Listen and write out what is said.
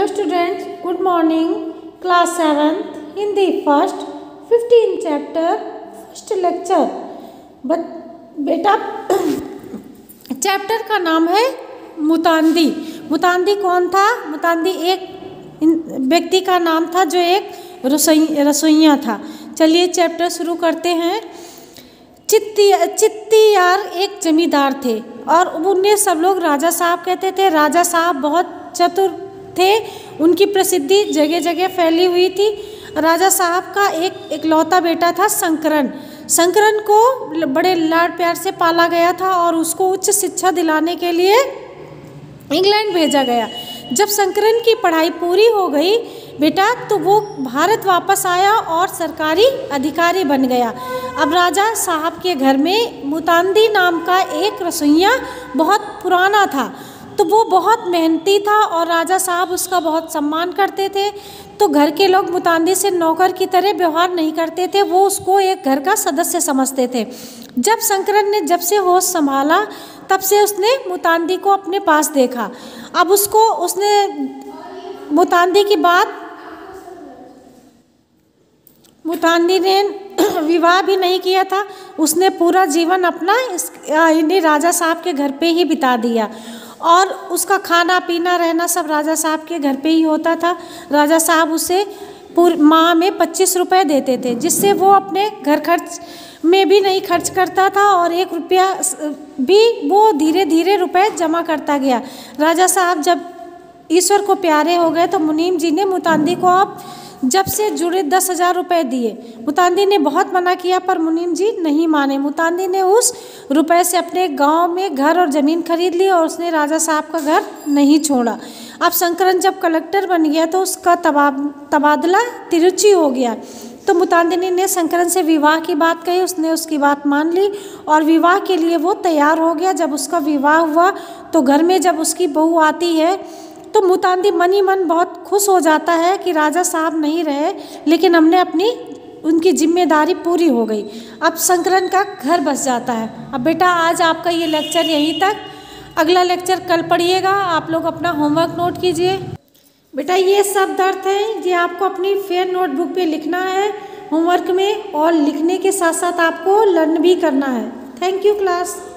Hello students, good morning. Class 7 Hindi first 15 chapter first lecture. बेटा chapter का नाम है मुतांदी। मुतांदी कौन था? मुतांदी एक व्यक्ति का नाम था जो एक रसोइया था। चलिए चैप्टर शुरू करते हैं। चित्तियार एक जमींदार थे और उन्हें सब लोग राजा साहब कहते थे। राजा साहब बहुत चतुर थे, उनकी प्रसिद्धि जगह जगह फैली हुई थी। राजा साहब का एक इकलौता बेटा था शंकरन। शंकरन को बड़े लाड प्यार से पाला गया था और उसको उच्च शिक्षा दिलाने के लिए इंग्लैंड भेजा गया। जब शंकरन की पढ़ाई पूरी हो गई बेटा, तो वो भारत वापस आया और सरकारी अधिकारी बन गया। अब राजा साहब के घर में मुतांदी नाम का एक रसोइया बहुत पुराना था, तो वो बहुत मेहनती था और राजा साहब उसका बहुत सम्मान करते थे। तो घर के लोग मुतांदी से नौकर की तरह व्यवहार नहीं करते थे, वो उसको एक घर का सदस्य समझते थे। जब शंकरन ने जब से होश संभाला तब से उसने मुतांदी को अपने पास देखा। अब उसने मुतांदी ने विवाह भी नहीं किया था। उसने पूरा जीवन अपना इन्हीं राजा साहब के घर पे ही बिता दिया और उसका खाना पीना रहना सब राजा साहब के घर पे ही होता था। राजा साहब उसे माह में 25 रुपये देते थे, जिससे वो अपने घर खर्च में भी नहीं खर्च करता था और 1 रुपया भी वो धीरे धीरे रुपए जमा करता गया। राजा साहब जब ईश्वर को प्यारे हो गए तो मुनीम जी ने मुतांदी को अब जब से जुड़े 10,000 रुपये दिए। मुतांदी ने बहुत मना किया पर मुनीम जी नहीं माने। मुतांदी ने उस रुपए से अपने गांव में घर और ज़मीन खरीद ली और उसने राजा साहब का घर नहीं छोड़ा। अब शंकरन जब कलेक्टर बन गया तो उसका तबादला तिरुचि हो गया। तो मुतांदी ने शंकरन से विवाह की बात कही, उसने उसकी बात मान ली और विवाह के लिए वो तैयार हो गया। जब उसका विवाह हुआ तो घर में जब उसकी बहू आती है तो मुतांदी मन ही मन बहुत खुश हो जाता है कि राजा साहब नहीं रहे, लेकिन हमने उनकी जिम्मेदारी पूरी हो गई। अब शंकरन का घर बस जाता है। अब बेटा आज आपका ये लेक्चर यहीं तक, अगला लेक्चर कल पढ़िएगा। आप लोग अपना होमवर्क नोट कीजिए। बेटा ये सब दर्द है, ये आपको अपनी फेयर नोटबुक पे लिखना है होमवर्क में, और लिखने के साथ साथ आपको लर्न भी करना है। Thank you class.